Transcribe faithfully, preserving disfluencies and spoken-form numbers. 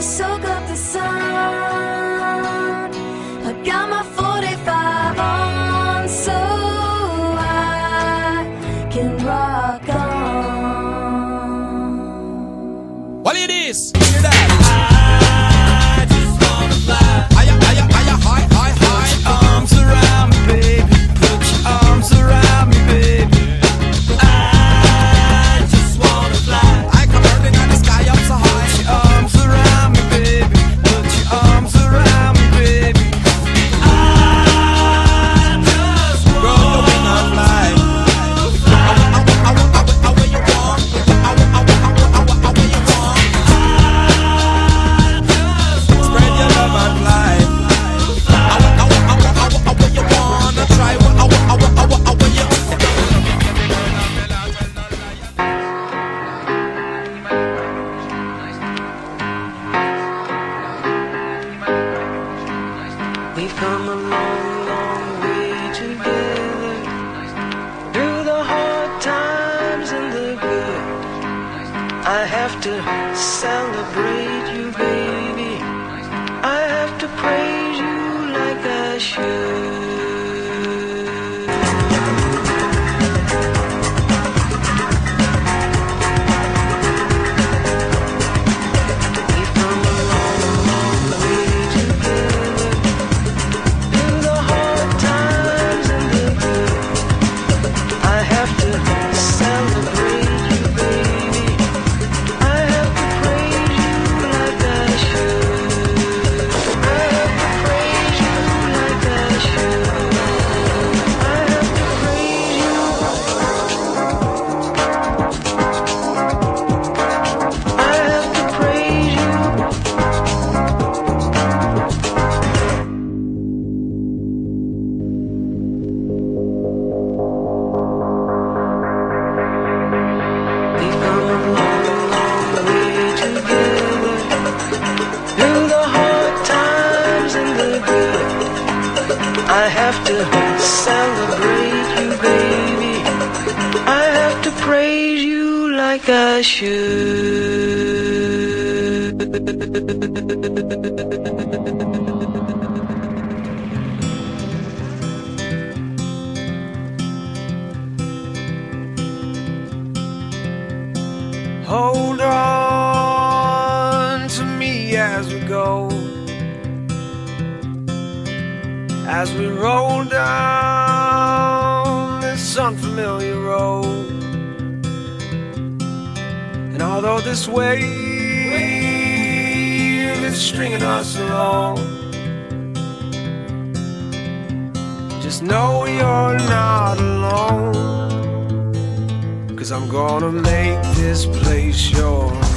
soak up the sun. I got my forty-five on so I can rock on. What it is? Hear that? I just wanna fly. Higher, higher, higher, high, high, high. Put your arms around me, baby. Put your arms around me, baby. I just wanna fly. I come burning on the sky up so high. Put your arms around me, baby. Put your arms around me, baby. I just wanna fly. I want, I want, I want, I want you want. I want, I want, I want, I want, I want you want. Spread your love and fly. I want, I want, I want, I want, I want you wanna try. What I want, I want, I want, I want you. We've come a long, long way together, through the hard times and the good. I have to celebrate you, baby. I have to praise you like I should. We've come a long, long way together, through the hard times and the good. I have to celebrate you, baby. I have to praise you like I should. I have to praise you like I should. I have to praise you. I have to praise you. We've come a long, long way together, through the hard times and the good. I have to celebrate you, baby. I have to praise you like I should. Hold on to me as we go, as we roll down this unfamiliar road. And although this wave is stringing us along, just know you're not alone. 'Cause I'm gonna make this place yours.